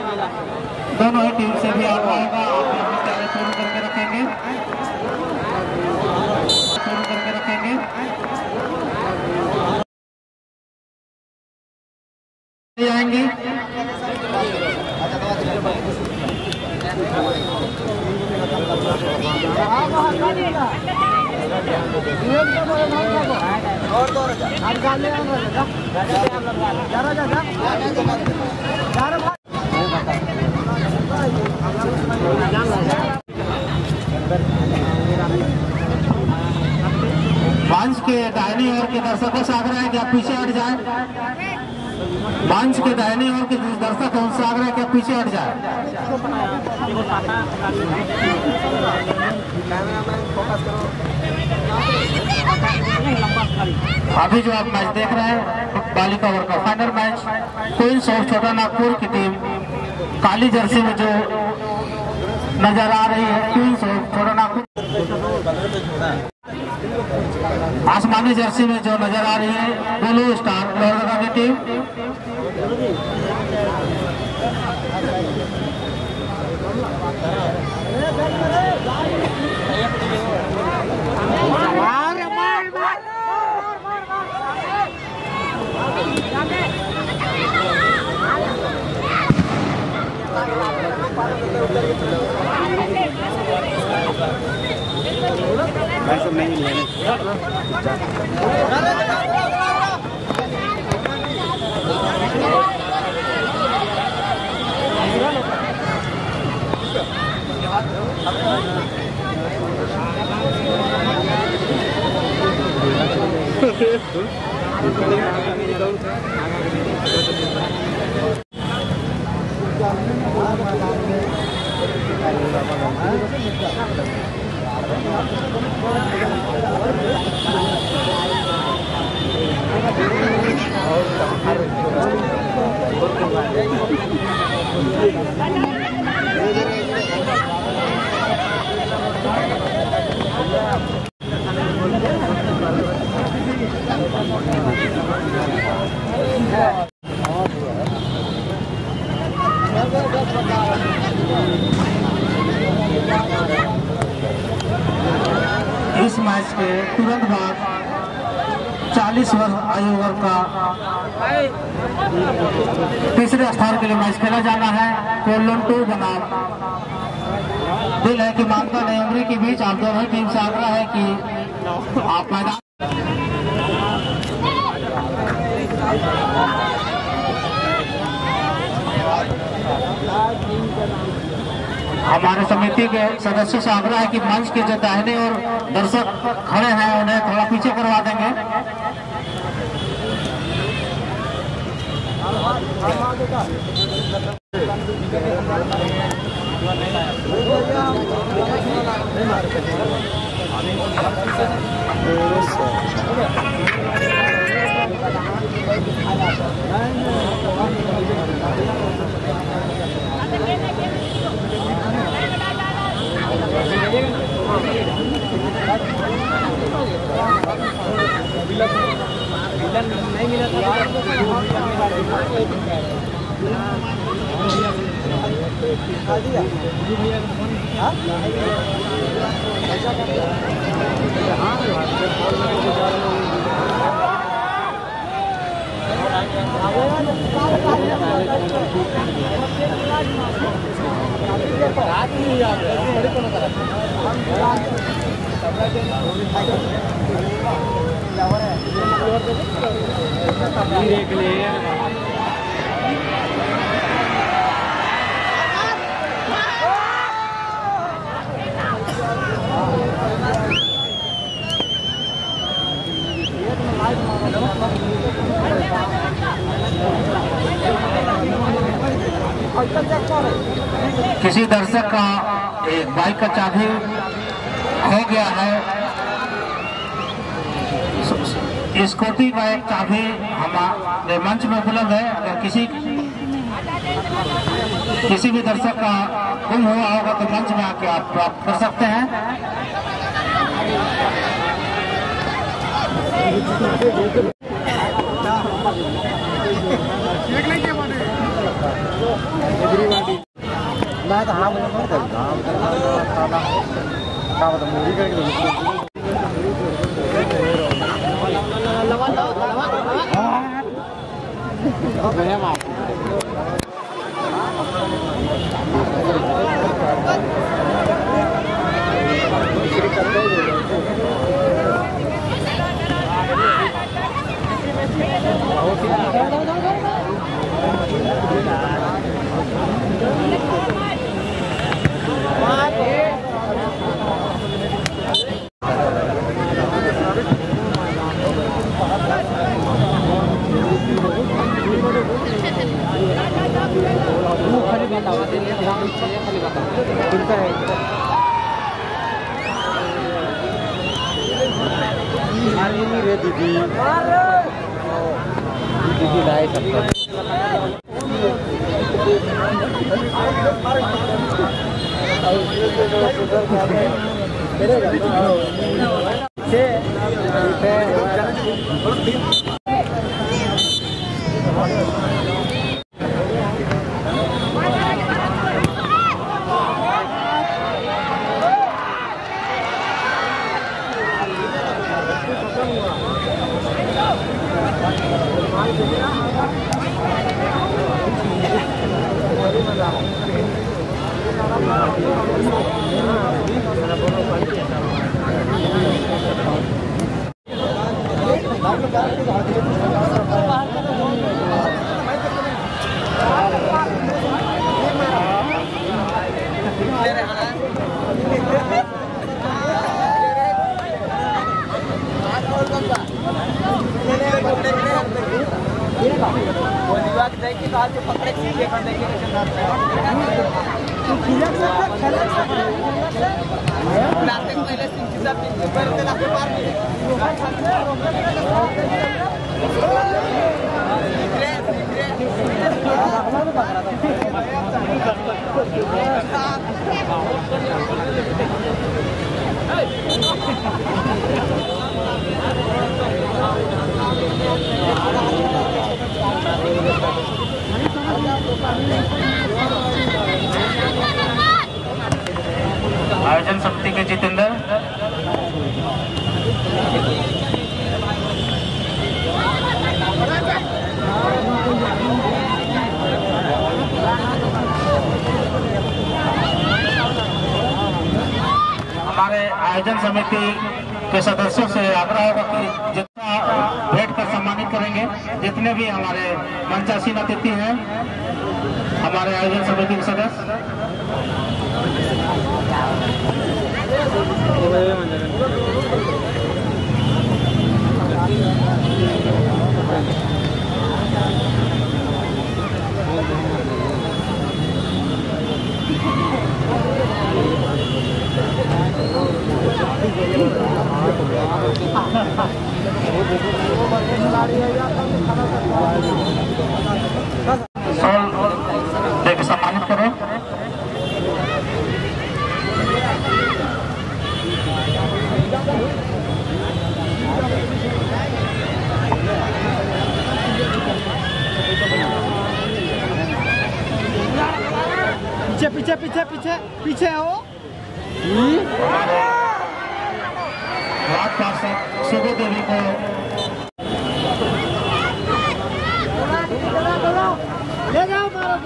दोनों ही टीम से भी आउट होगा। शुरू करके रखेंगे, शुरू करके रखेंगे। आएंगे मंच के दाहिनी ओर के दर्शकों से आग्रह है कि आप पीछे हट जाएं। मंच के दाहिनी ओर के दर्शक हैं उनसे आग्रह है कि आप पीछे हट जाएं। अभी जो आप मैच देख रहे हैं बालिका वर्ग का फाइनल मैच, क्वींस ऑफ छोटा नागपुर की टीम काली जर्सी में जो नजर आ रही है, क्वींस ऑफ छोटा नागपुर आसमानी जर्सी में जो नजर आ रही है ब्लू स्टार लोहरदगा की टीम। इस मैच के तुरंत बाद 40 वर्ष आयु वर्ग का तीसरे स्थान के लिए मैच खेला जाना है। कोल्लन 2 बनाम दिल है कि मानता नहीं उम्री के बीच आप दोनों टीम से आग्रह है कि आप मैदान हमारे समिति के सदस्यों से आग्रह है कि मंच के जो दाहिने और दर्शक खड़े हैं उन्हें थोड़ा पीछे करवा देंगे। किसी दर्शक का एक बाइक का चाबी खो गया है। स्कूटी का एक चाबी हमारे मंच में उपलब्ध है। अगर किसी भी दर्शक का गुम हुआ होगा तो मंच में आके आप प्राप्त कर सकते हैं। मैं तो हाँ मुझे मूवी रे दीदी दीदी लाए आयोजन समिति के जितेंद्र, हमारे आयोजन समिति के सदस्यों से आग्रह होगा कि जितना भेंट कर सम्मानित करेंगे, जितने भी हमारे मंचासीन अतिथि हैं, हमारे आयोजन समिति के सदस्य देकर सम्मानित करो। पीछे पीछे पीछे पीछे पीछे हो। वार्ड पार्षद सुबो देवी को ले जाओ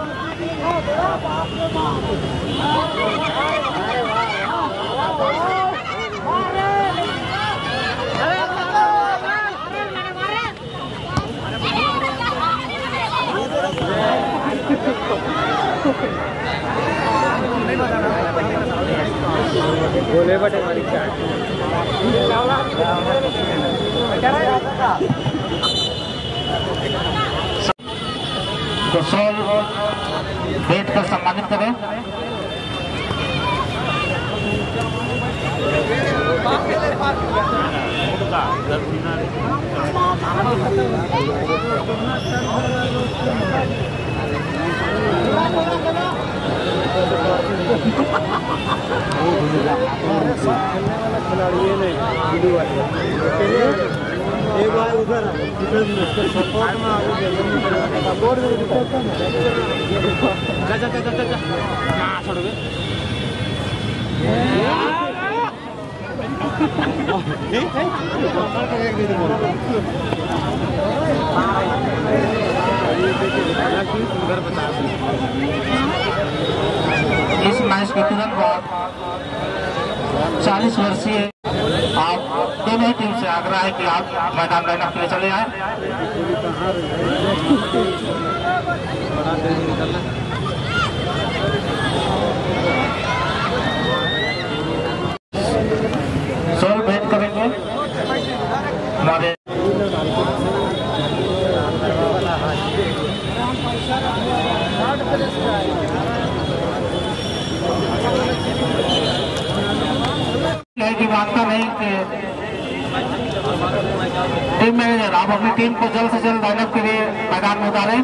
बोले बटे हमारी क्या तो सॉल भेंट कर सम्मानित करें। खिलाड़ी नहीं, एक बार इस मैच के तुरंत बाद 40 वर्षीय आप दोनों ही टीम से आग्रह है कि आप मैदान लाइनअप के लिए चले आए। सोल भेंट करेंगे हमारे की मानता नहीं कि टीम मैनेजर आप अपनी टीम को जल्द से जल्द लाइनअप के लिए मैदान में उतारें।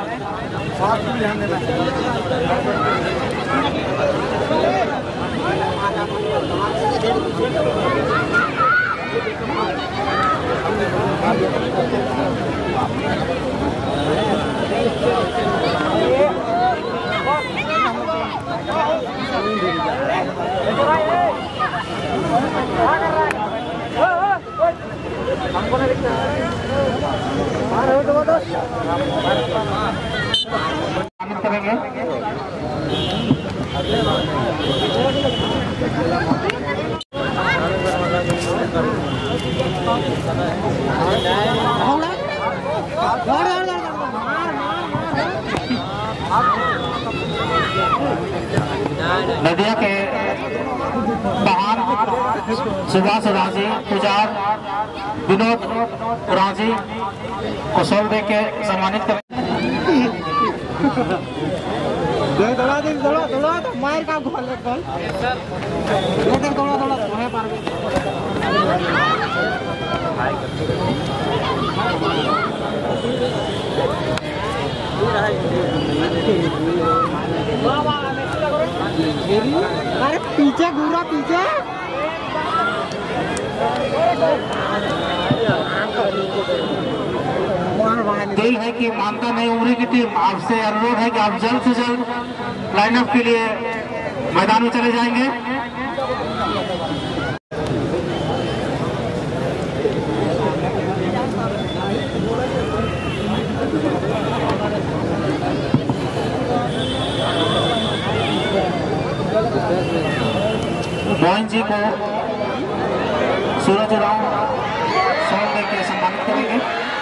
करेंगे नदिया के बहान सुभाष राजी पुजार विनोद राजी को सोल दे के सम्मानित करें। दौड़ा मार का गोल दौड़ा तुम्हें पार अरे पीछे घूरा पीछे दिल है कि मानता नहीं उमरी की टीम आपसे अनुरोध है कि आप जल्द से जल्द लाइनअप के लिए मैदान में चले जाएंगे। मोहन जी को सूरज राव सॉल देकर सम्मानित करेंगे।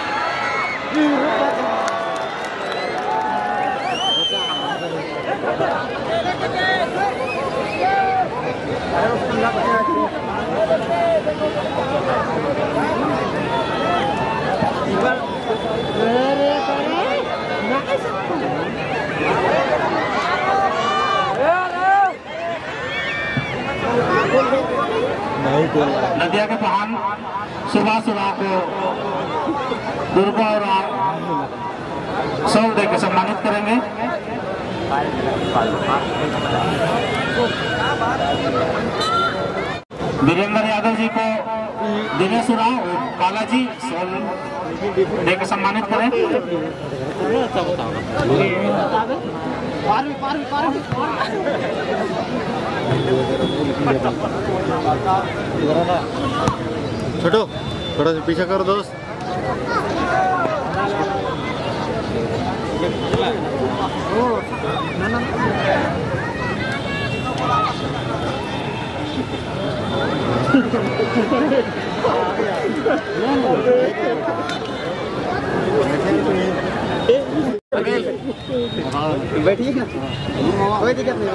नदिया के बहान सुभाष राव को दुर्गा और सौल देकर सम्मानित करेंगे। वीरेंद्र यादव जी को दिनेश राव और बालाजी सौल देकर सम्मानित करें। छोटो थोड़ा सा पीछे करो दोस्त। बैठिए कोई दिक्कत नहीं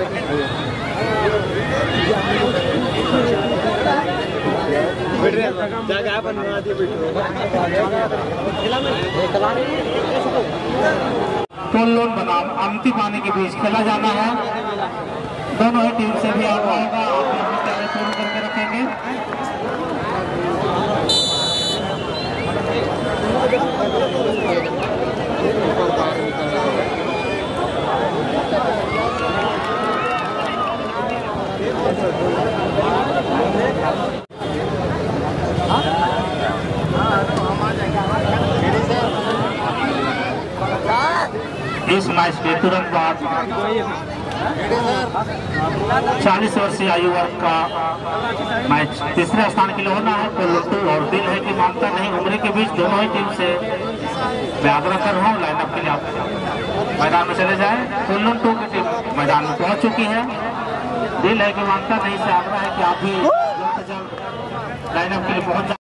पोल लोन बनाम अमती पानी के बीच खेला जाना है। दोनों ही टीम से भी आगा होगा, आप अपनी तैयारी पूरी करके रखेंगे। इस मैच के तुरंत बाद 40 वर्षीय आयु वर्ग का मैच तीसरे स्थान के लिए होना है। तो लुट्टू और दिल है कि मानता नहीं उम्र के बीच दोनों ही टीम से मैं आग्रह कर रहा हूँ लाइनअप के लिए आप मैदान में चले जाएं। तो लुट्टू की टीम मैदान में पहुंच चुकी है। दिल है कि मानता नहीं से आग्रह है कि आप भी जल्द से जल्द लाइनअप के लिए पहुंच जाए।